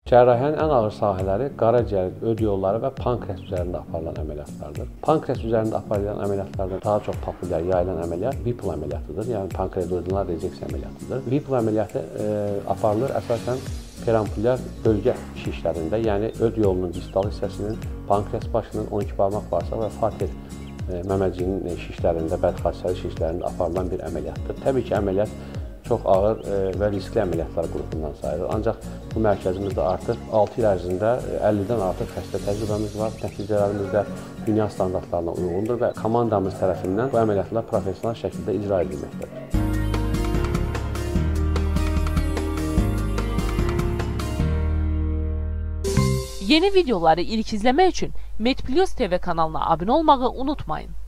Cərrahiyyənin ən ağır sahələri qaraciyər, öd yolları və pankreas üzərində aparılan əməliyyatlardır. Pankreas üzərində aparılan əməliyyatlardan daha çox populyar yayılan əməliyyat Whipple əməliyyatıdır, yəni pankreadoidinal rezeksiya əməliyyatıdır. Whipple əməliyyatı aparılır əsasən perambulyar bölgə şişlərində, yəni öd yolunun distal hissəsinin, pankreas başının 12 barmaq bağırsaq və fater məməciyinin şişlərində, bədxassəli şişlərində aparılan bir əməliyyatdır. Təbii ki, əməliyyat çox ağır və riskli əməliyyatlar qrupundan sayılır. Ancaq bu mərkəzimizdə artıq 6 il ərzində 50-dən artıq xəstə təcrübəmiz var. Nəticələrimiz də dünya standartlarına uyğundur və komandamız tərəfindən bu əməliyyatlar professional şəkildə icra edilməkdədir. Yeni videoları ilk izləmək üçün MedPlus TV kanalına abunə olmağı unutmayın.